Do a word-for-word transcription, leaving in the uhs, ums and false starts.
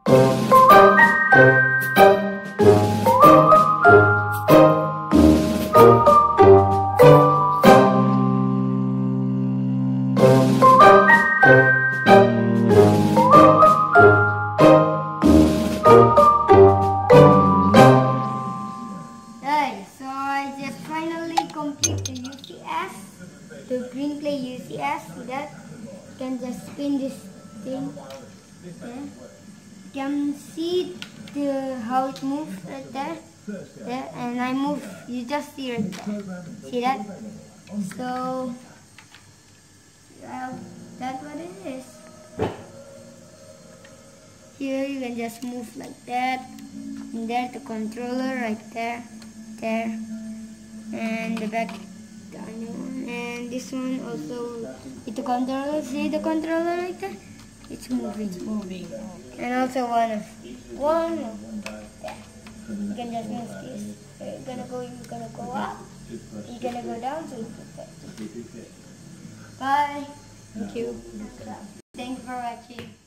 So I just finally complete the U C S, the green clay U C S. See that? You can just spin this thing. There. You can see the how it moves right there. There, and I move. You just see right there. See that? So well, that's what it is. Here you can just move like that. And there the controller right there. There. And the back, and this one also with the controller. See the controller right there? It's moving. It's moving. And also one of one of there. You can just move this. You're gonna go. You're gonna go up. You're gonna go down. So you put that. Bye. Thank you. Thanks for watching.